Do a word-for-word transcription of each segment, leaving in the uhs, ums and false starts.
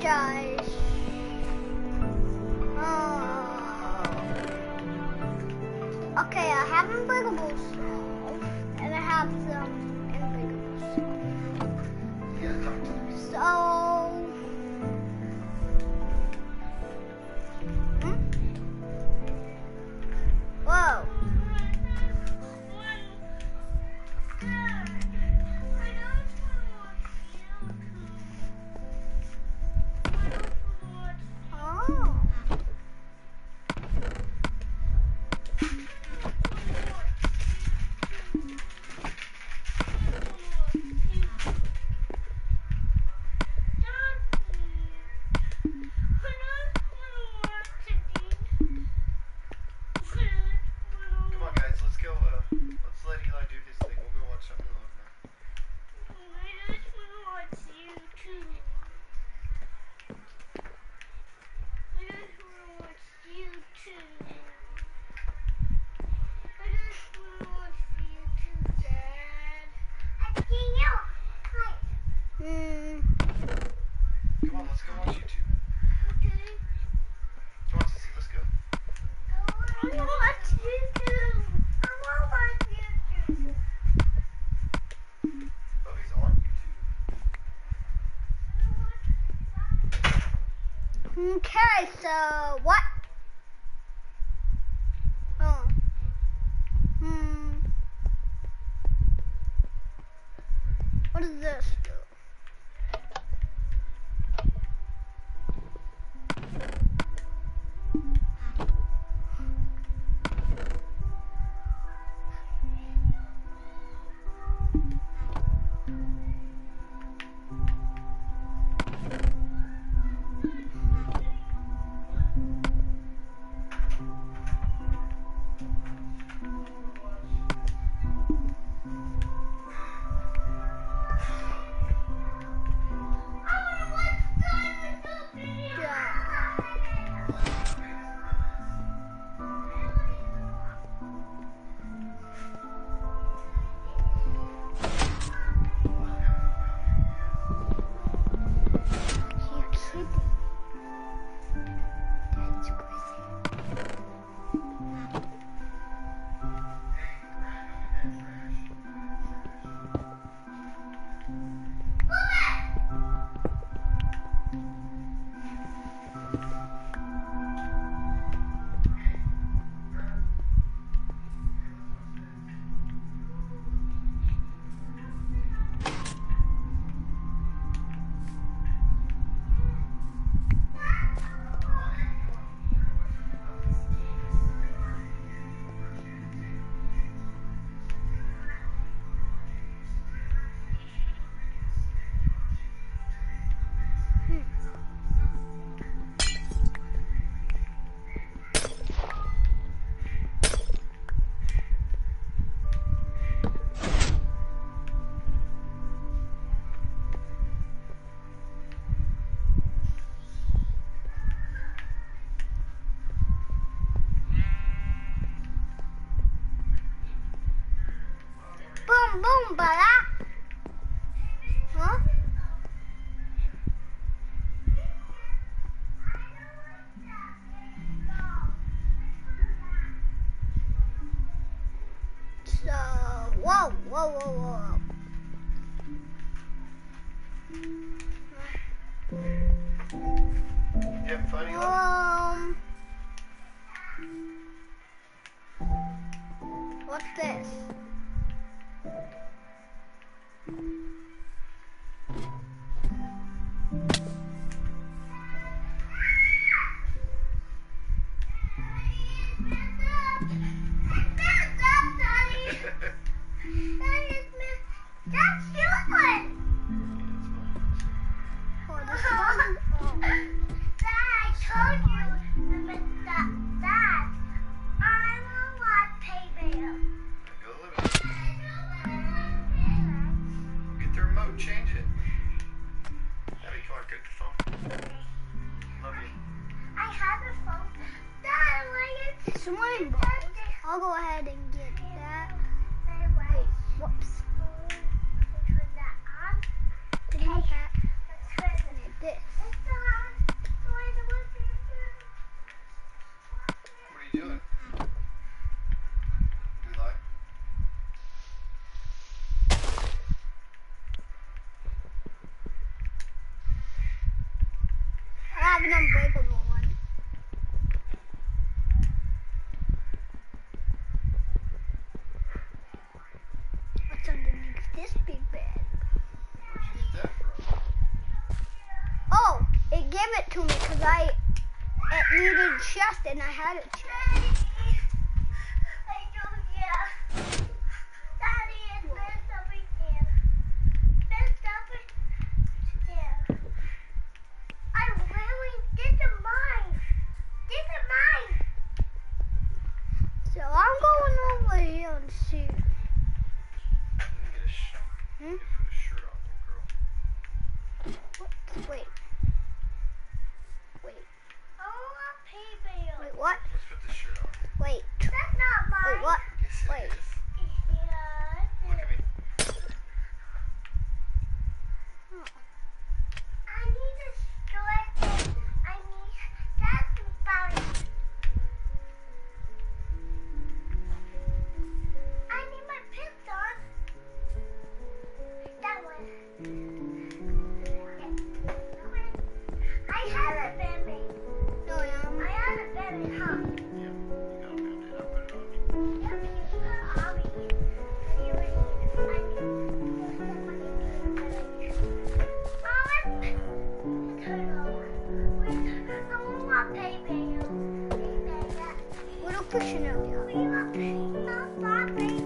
guys. Oh. Okay, I have unbreakable stuff, and I have some unbreakable stuff. So, hmm? Whoa. Okay, so what? Oh. Hmm. What does this do? Boom, boom, bala. Huh? So, whoa, whoa, whoa, whoa. You having fun, Eli? Um, what's this? That's your one. Oh, this one. Oh. Dad, I told you that, that I will want paper. Go live it. Get the remote, change it. Abby, come on, get the phone. Love you. I have a phone. Dad, why is someone balls? I'll go ahead and get that. Wait, whoops. Turn that on. Okay. That. This. have an unbreakable one. What's underneath this big bed? Where'd you get that from? Oh, it gave it to me because I it needed a chest and I had a chest. I told you. Daddy, it's messed up again. Messed up again. I really did the mine. Did the mine. So I'm going over here and see. Let me get a sh- Hmm? you put a shirt on there, girl. What? Wait. Wait. I want a paper. Wait, what? Let's put this shirt on. Wait. That's not mine. Wait, what? Yes, it Wait. is. Yeah. Look at me. Oh. I need a stretch. I need that's about it. I need my piston. That one. I have a baby. No, um, I have a baby, huh? Yep. You got a band-aid. I'll put it on you. Yep, you put it on me. And you ready? I need. Mom, turn it over. I want my baby. what are pushing out here? We want not my baby.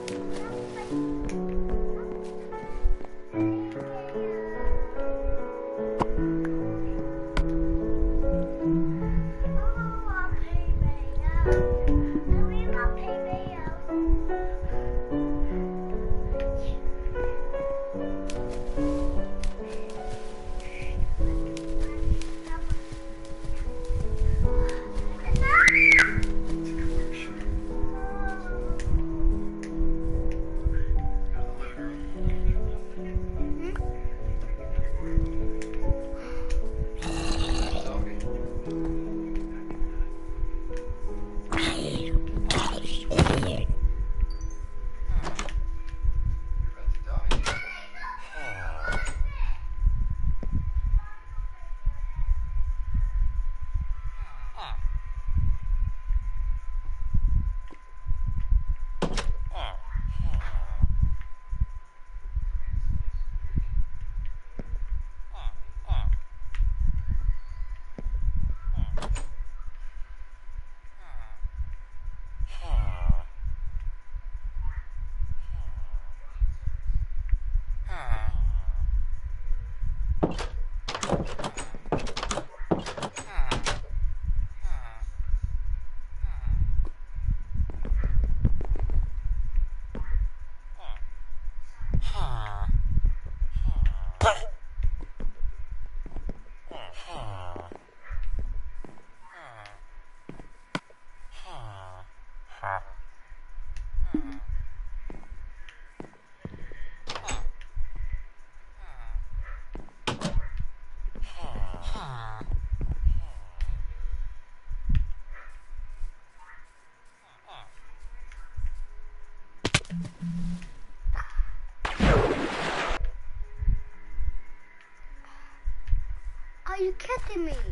Are you kidding me?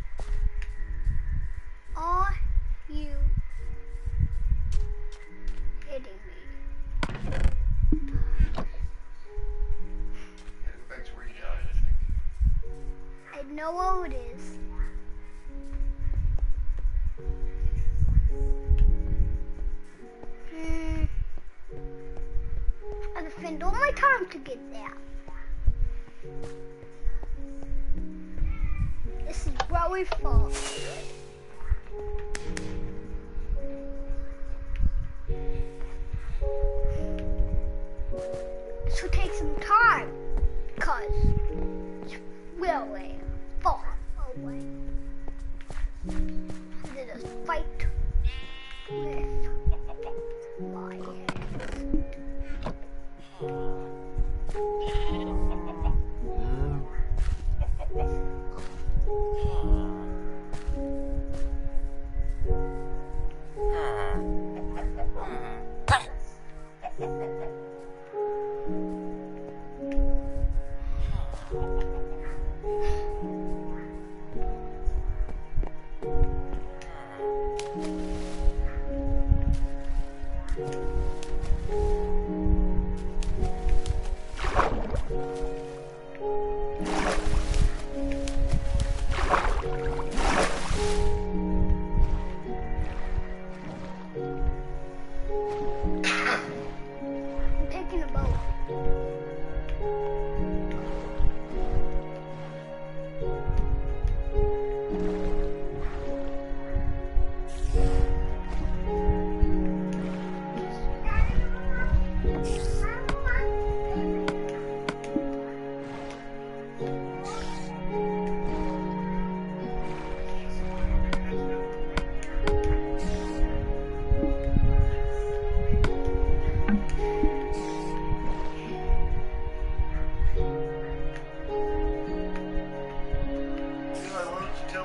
Are you kidding me? Gotta go back to where you died, I think. I know where it is. Hmm. I can spend all my time to get there. This is where we fall. This will take some time, because it's really far away. Let us fight with my hands.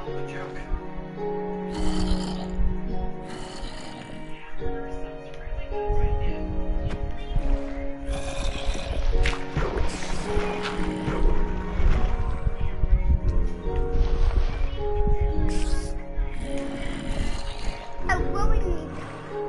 A joke. I really need that.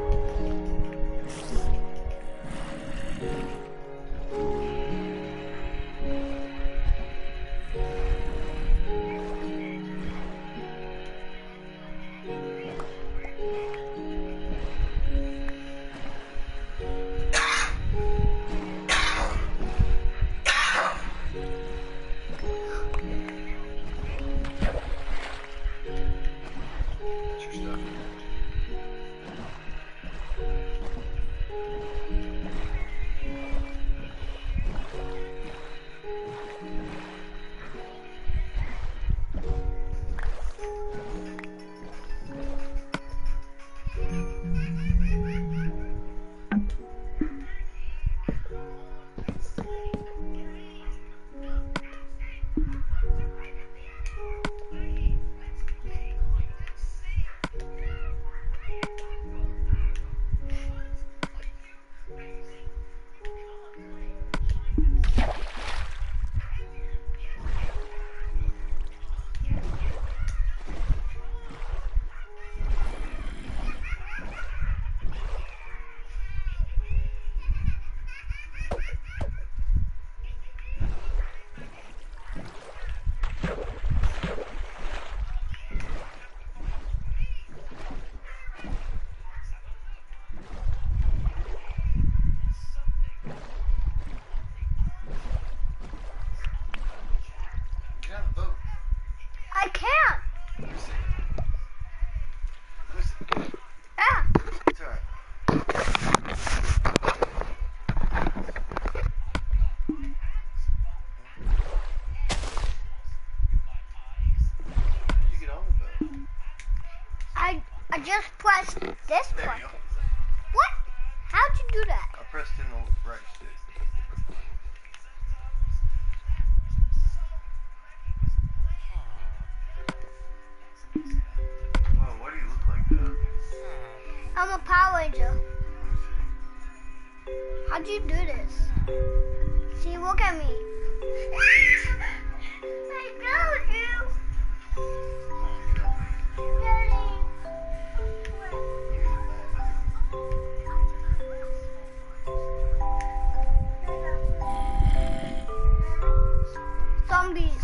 That's your stuff. Get on the boat. I can't. Lucy. Lucy. Yeah. It's alright. How did you get on the boat? I I just pressed this There button. you go. What? How'd you do that? I pressed in the right stick. Whoa, why do you look like that? I'm a Power Ranger. Let me see. How'd you do this? See, look at me. I told you. Exactly. Daddy. Zombies.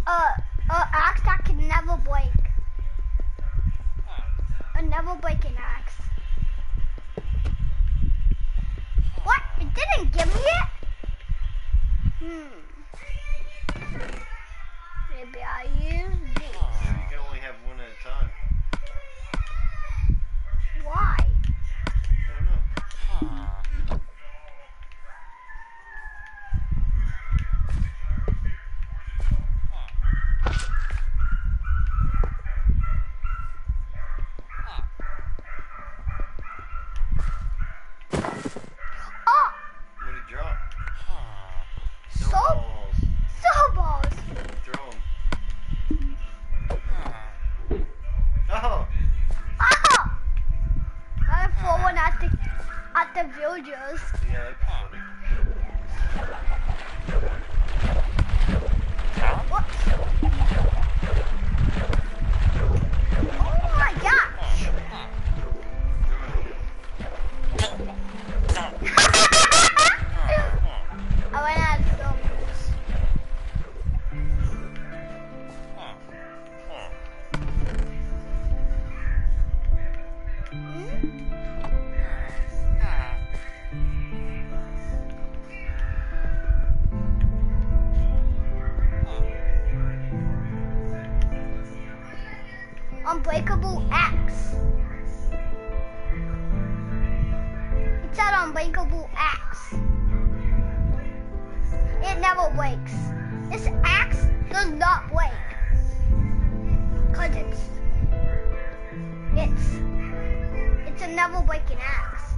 a a axe that can never break. A never breaking axe. What? It didn't give me it? Hmm. Maybe I use these. You can only have one at a time. Why? I don't know. Oh! What did you drop? So Snowballs. snowballs. Throw them. Oh! Oh! I throw one at the at the villagers. Yeah, that'd be funny. Whoops. Oh my gosh. I went out of snowballs. Unbreakable axe. It said unbreakable axe. It never breaks. This axe does not break. Cause it's it's it's a never breaking axe.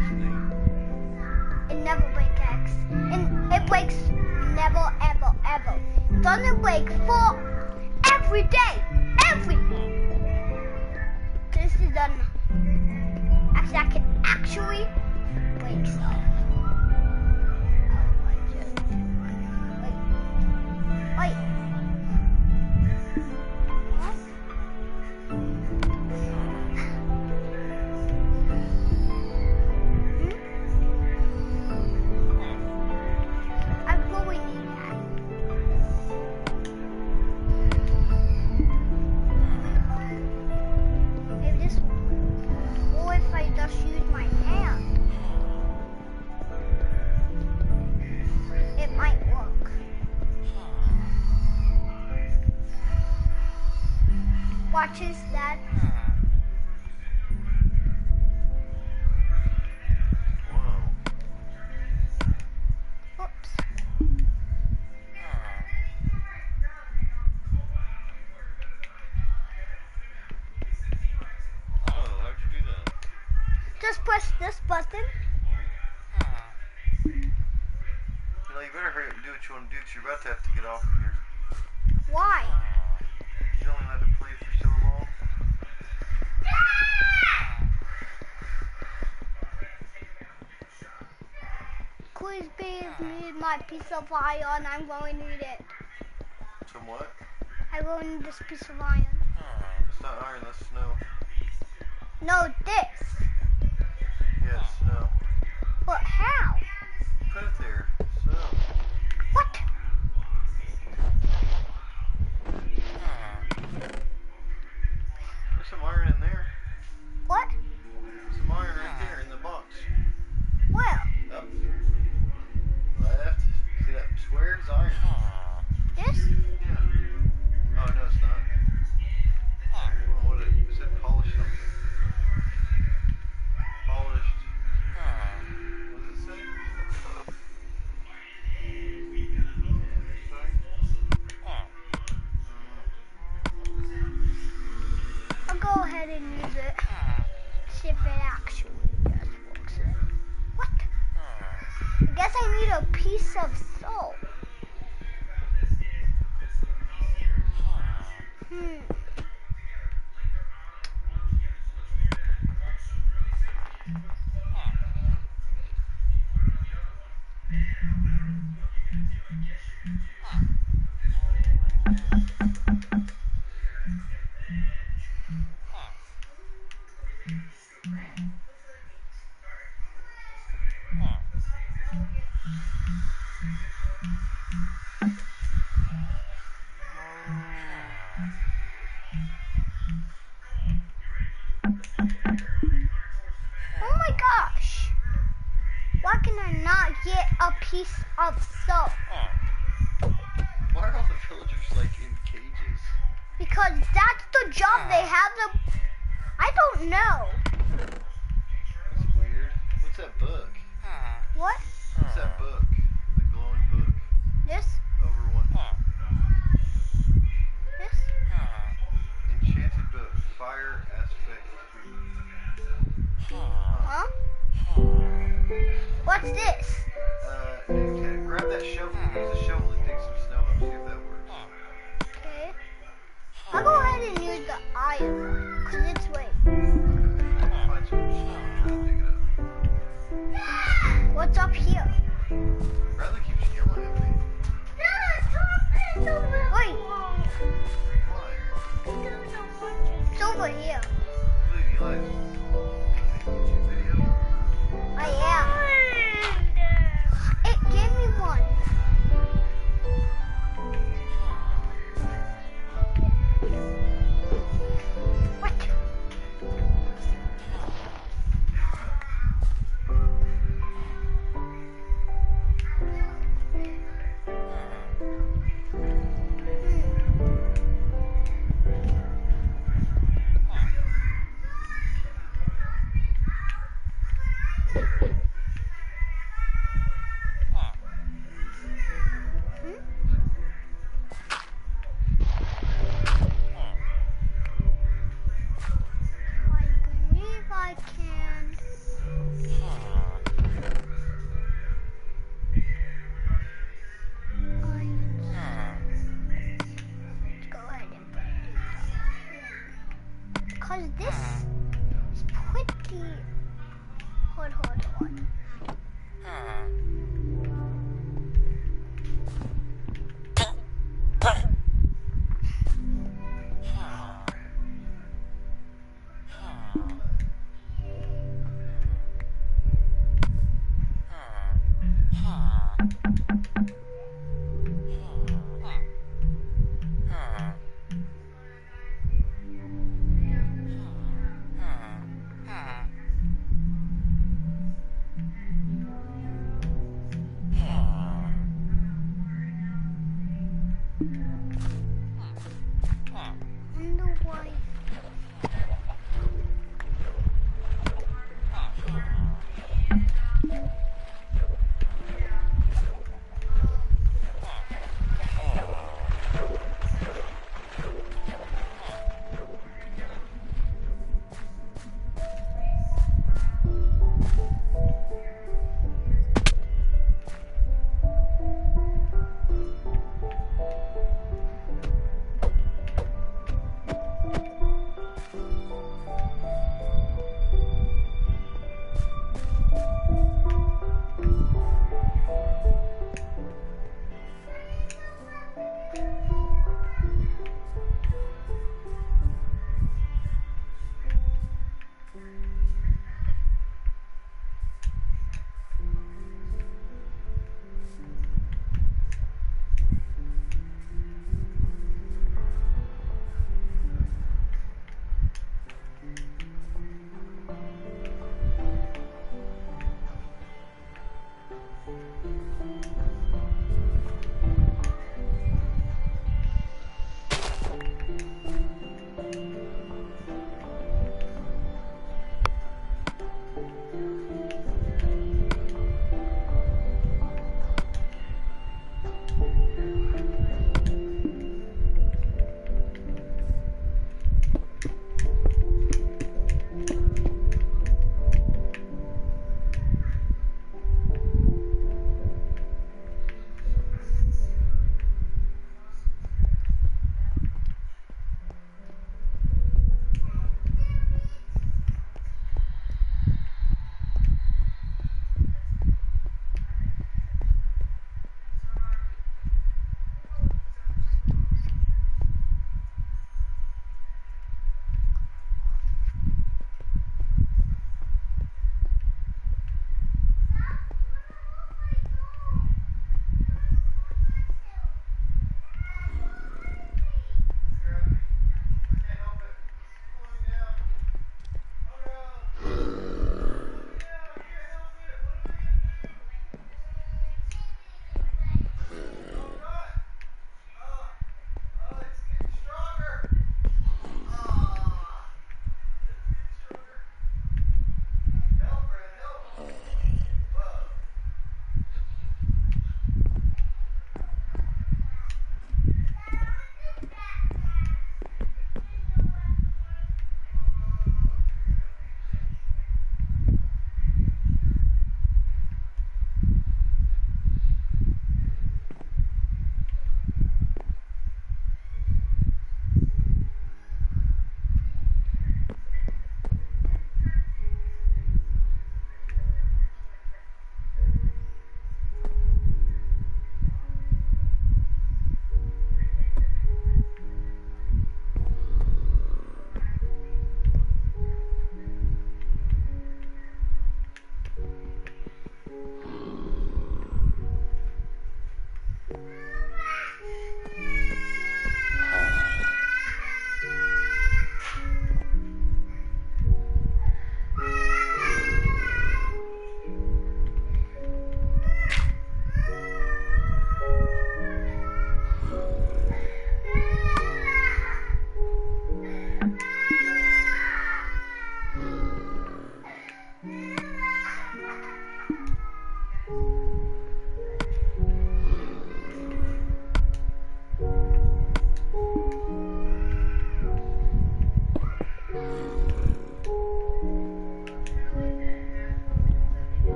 It never breaks axe. And it breaks never ever ever. It doesn't break for every day. Every This is an axe that can actually break stuff. Wait. Wait. I really need that. Maybe this one. Or if I just use my hand. It might work. Watch this, Dad. Wow. Oops. Oh, how'd you do that? Just press this button. You know, you better hurry up and do what you want to do, because you're about to have to get off of here. Why? You only had to play for so long. Please be need my piece of iron. I'm going to need it. Some what? I will need this piece of iron. It's not iron, that's snow. No, this. Yeah, it's snow. But how? Put it there. Snow. What? There's some iron in there. What? Some iron right there in the box. Well, Up. Left. See that square? It's iron. this? Yeah. Oh, no, it's not. I don't know what it is. It polished something? Polished. What does it say? I'll go ahead and use it. See if it actually does work. What? I guess I need a piece of salt. Hmm. piece of soap. Why are all the villagers like in cages? Because that's the job they have to... I don't know. That's weird. What's that book? What? What's that book? The glowing book. This? Over one. This? Enchanted book. Fire aspect. Huh? What's this? Uh, okay, grab that shovel. Use a shovel and dig some snow up. See if that works. Okay. I'll go ahead and use the iron one, because it's weight. Find some snow and try to dig it up. What's up here? Bradley keeps yelling at me. Wait, Why? it's over here. I believe he likes YouTube video. I am. It gave me one. What? I believe I can. Let's go ahead and put this up. Because this is pretty. Hold, hold, hold. Wonder why.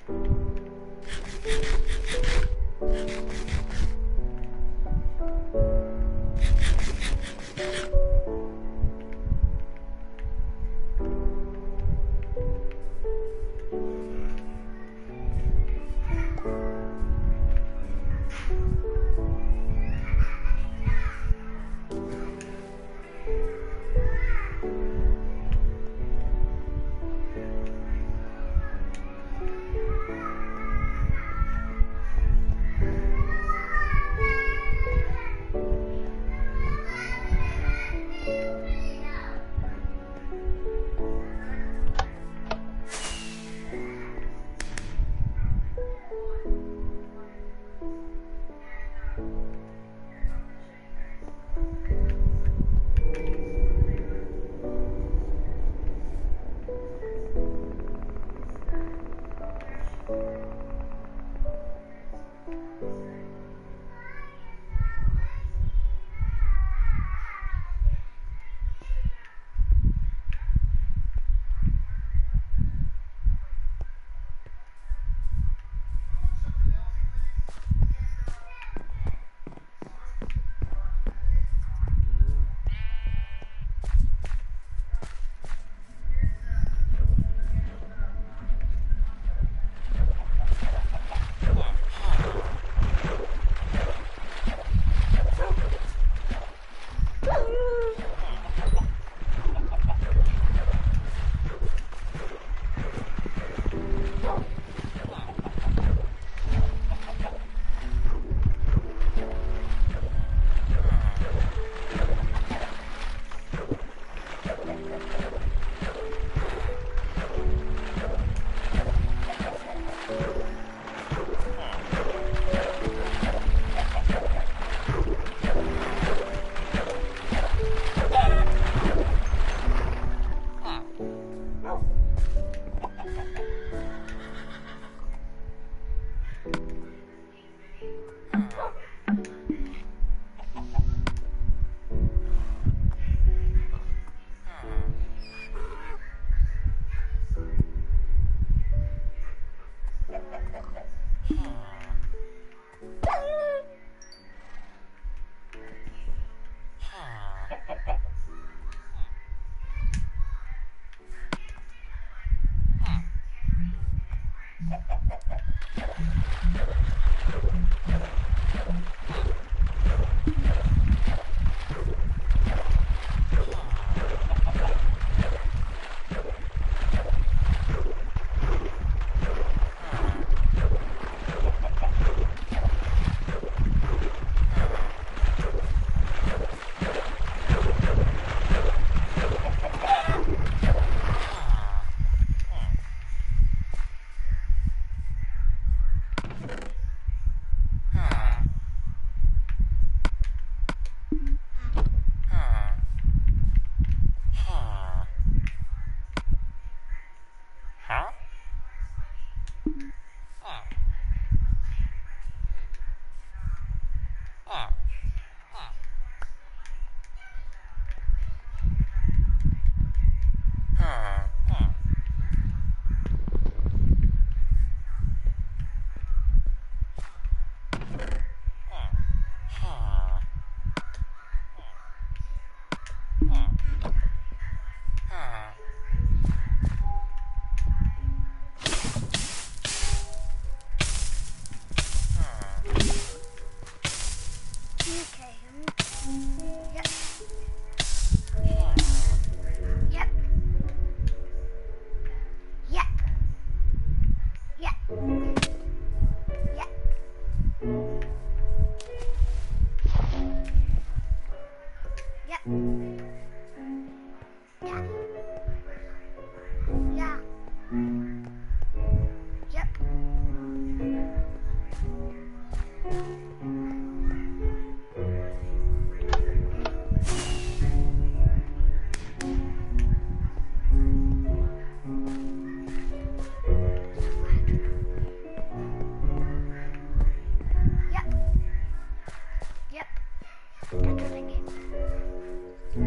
That's what I get.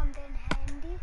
something handy.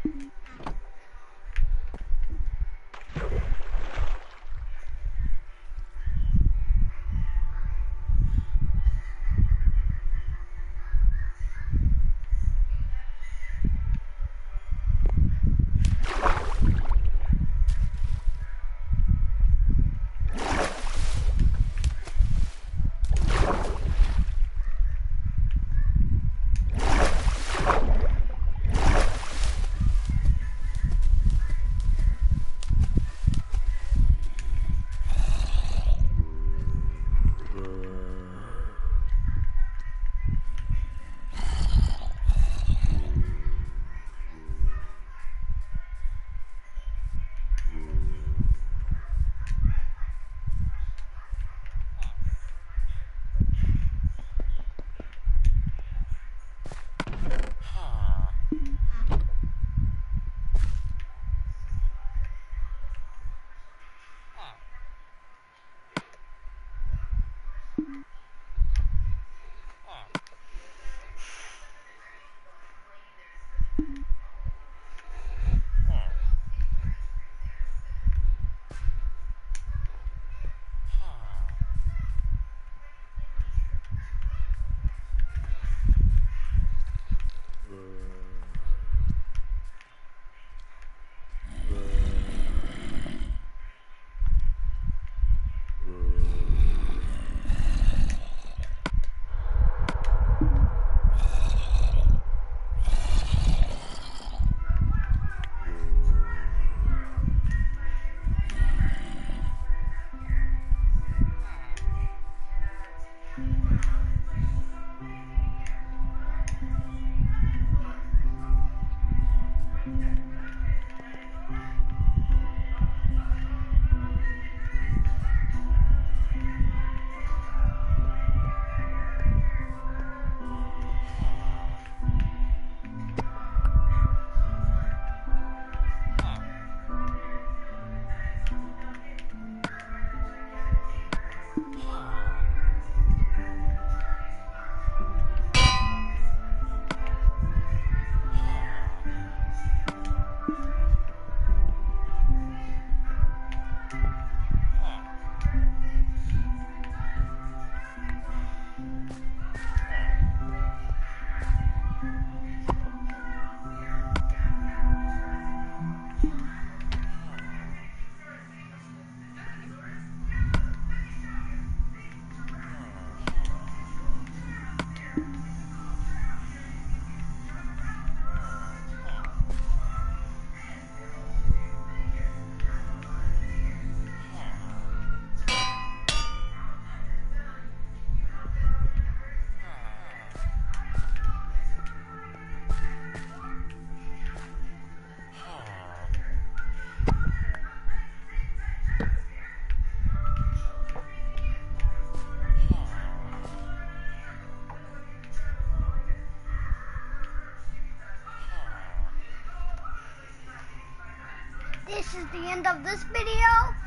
This is the end of this video.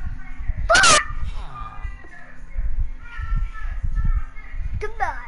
Bye! Goodbye.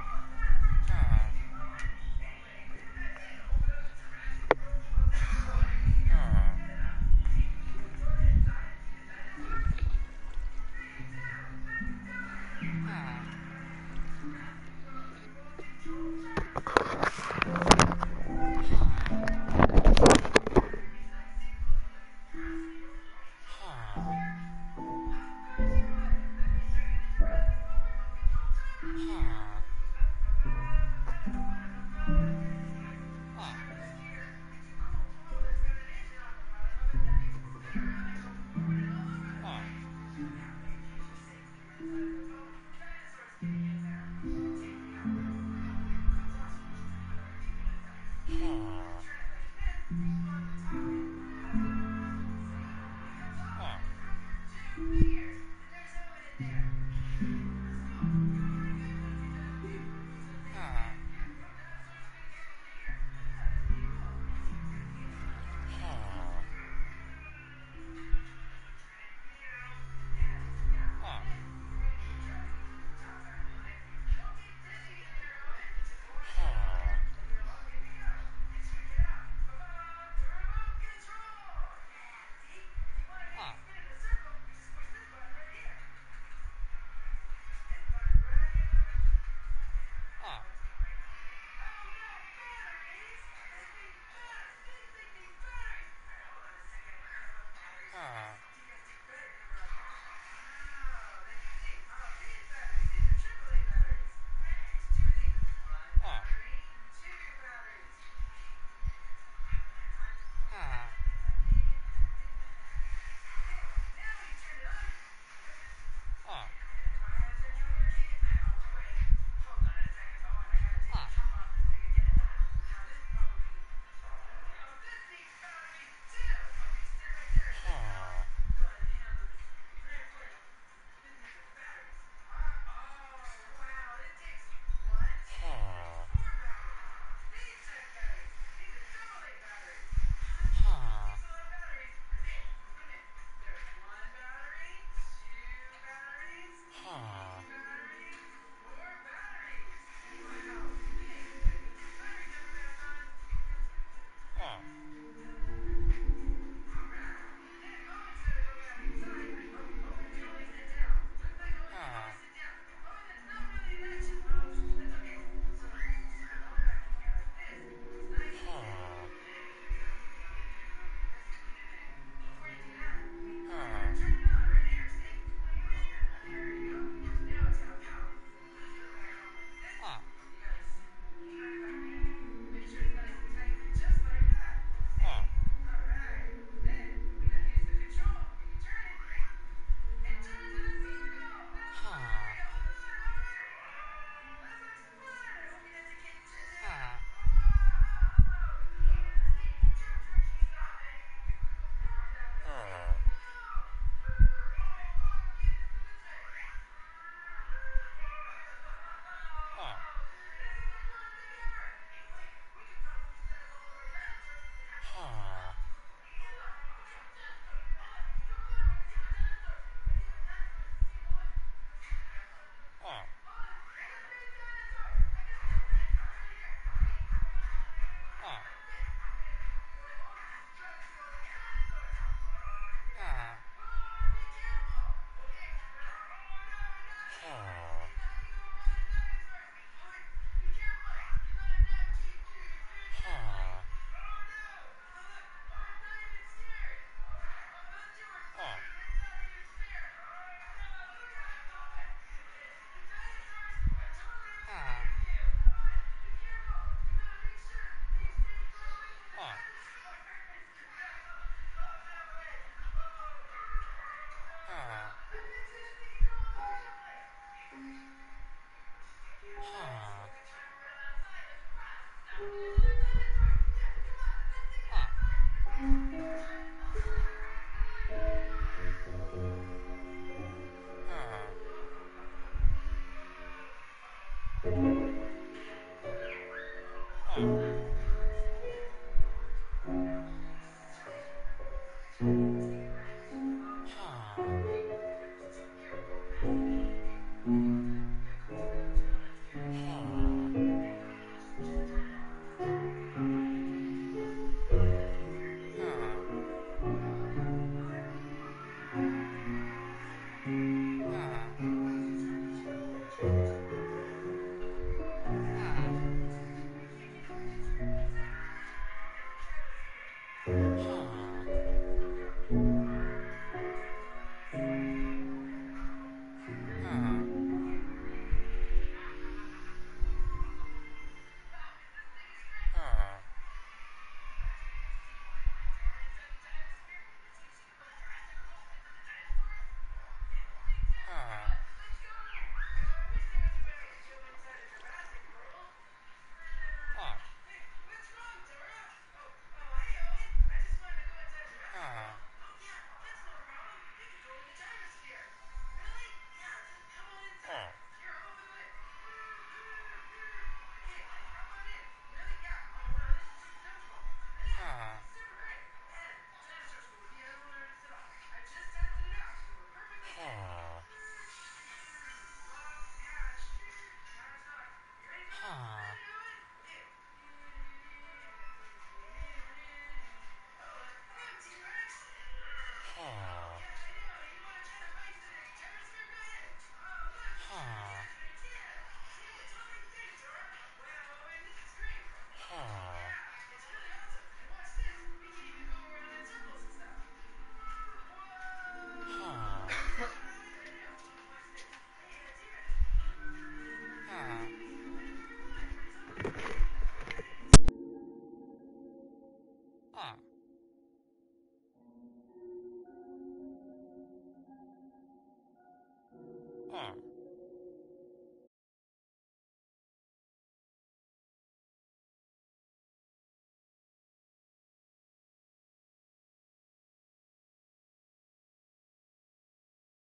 Bye.